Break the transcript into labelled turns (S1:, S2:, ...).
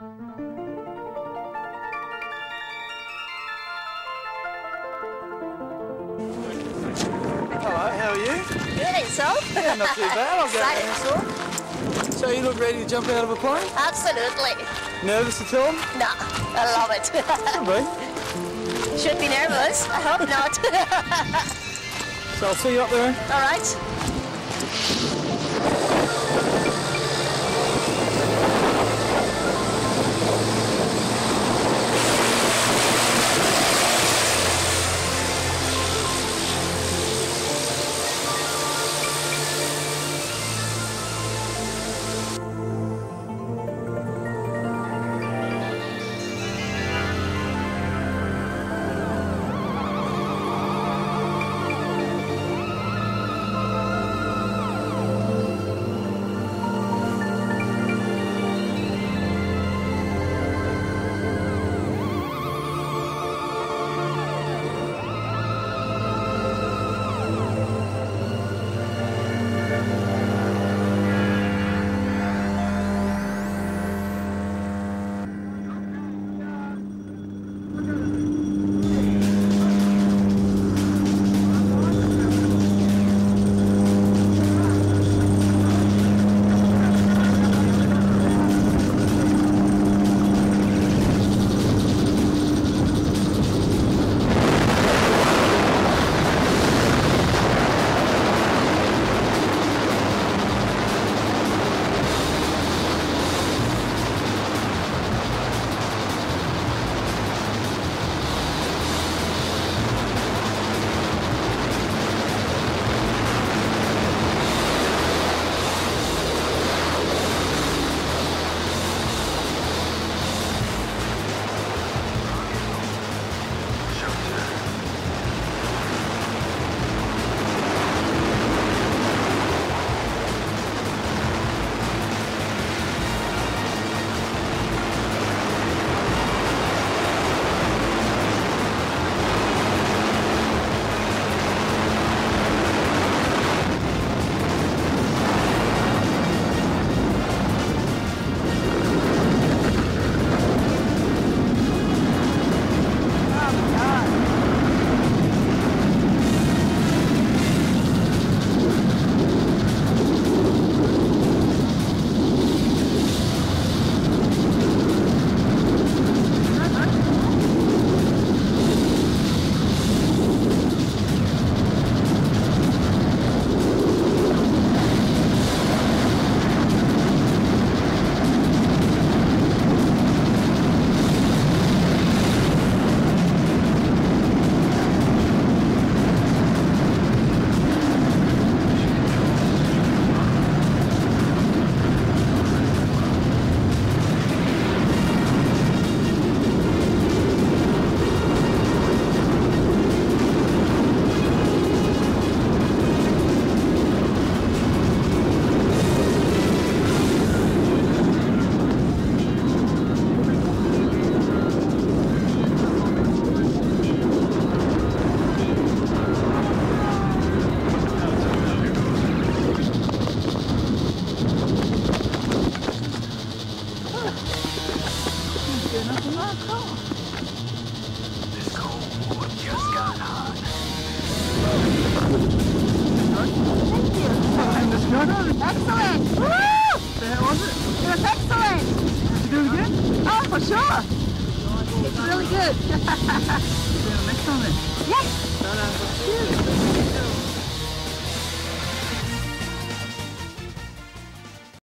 S1: Hello, how are you?
S2: Good, yourself?
S1: Yeah, not too bad. I'll get an answer. So you look ready to jump out of a plane?
S2: Absolutely.
S1: Nervous at all?
S2: No, I love it.
S1: Should be.
S2: Should be nervous. I hope not.
S1: So I'll see you up there.
S2: All right.
S3: Excellent! Woo! How was it? It was excellent! Did you do it again? Oh, for sure! It's really good.
S1: See you next time then.
S3: Yes!
S1: No, no,